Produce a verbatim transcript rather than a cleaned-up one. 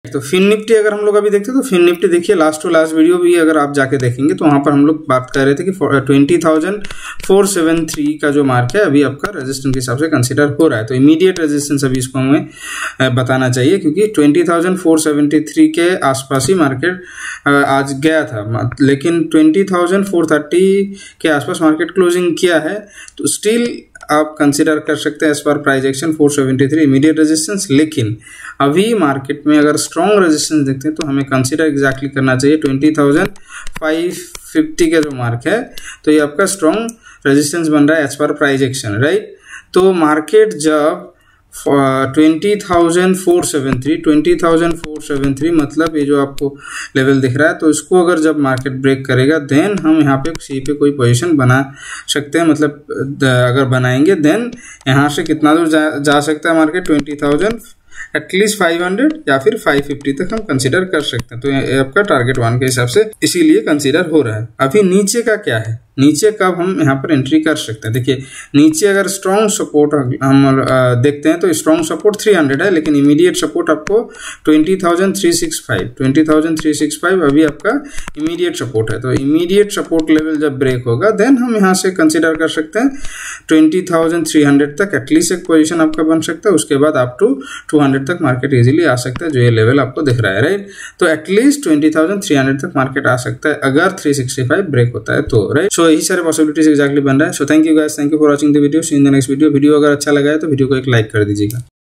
तो fin Nifty अगर हम लोग अभी देखते हैं तो फिन निफ्टी देखिए लास्ट टू लास्ट वीडियो भी अगर आप जाके देखेंगे तो वहां पर हम लोग बात कर रहे थे कि twenty thousand four seven three का जो मार्क है अभी आपका रेजिस्टेंस के हिसाब से कंसीडर हो रहा है। तो इमीडिएट रेजिस्टेंस अभी इसको हमें बताना चाहिए क्योंकि twenty thousand four seventy three के आसपास ही मार्केट आज गया था, लेकिन ट्वेंटी थाउजेंड फोर थर्टी के आसपास मार्केट क्लोजिंग किया है। तो स्टिल आप कंसीडर कर सकते हैं एज पर price action four seventy three immediate resistance. लेकिन अभी मार्केट में अगर स्ट्रॉन्ग रेजिस्टेंस देखते हैं तो हमें कंसीडर एग्जैक्टली करना चाहिए ट्वेंटी थाउजेंड फाइव फिफ्टी का जो मार्क है। तो ये आपका स्ट्रॉन्ग रेजिस्टेंस बन रहा है एज पर प्राइस एक्शन, राइट। तो मार्केट जब twenty thousand four seven three twenty thousand four seven three मतलब ये जो आपको लेवल दिख रहा है, तो इसको अगर जब मार्केट ब्रेक करेगा देन हम यहाँ पे सी पे कोई पोजीशन बना सकते हैं। मतलब अगर बनाएंगे देन यहाँ से कितना दूर जा, जा सकता है market twenty thousand at least five hundred या फिर फाइव फिफ्टी तक हम कंसीडर कर सकते हैं। तो ये आपका टारगेट वन के हिसाब से इसीलिए कंसीडर हो रहा है। अभी नीचे का क्या है, नीचे कब हम यहाँ पर एंट्री कर सकते हैं। देखिए नीचे अगर स्ट्रॉन्ग सपोर्ट हम देखते हैं तो स्ट्रॉन्ग सपोर्ट थ्री हंड्रेड है, लेकिन इमीडिएट सपोर्ट आपको twenty thousand three six five twenty thousand three six five अभी आपका इमीडिएट सपोर्ट है। तो इमीडिएट सपोर्ट लेवल जब ब्रेक होगा देन हम यहाँ से कंसीडर कर सकते हैं ट्वेंटी थाउजेंड थ्री हंड्रेड तक एटलीस्ट एक पोजीशन आपका बन सकता है। उसके बाद आप टू टू हंड्रेड तक मार्केट इजीली आ सकता है, जो ये लेवल आपको दिख रहा है, राइट। तो at least twenty thousand three hundred तक मार्केट आ सकता है अगर थ्री सिक्सटी फाइव ब्रेक होता है तो, राइट। सो यही सारे पॉसिबिलिटीज एग्जैक्टली बन रहा है। So thank you guys, thank you for watching the video. See in the next video. Video अगर अच्छा लगा है तो वीडियो को एक लाइक कर दीजिएगा।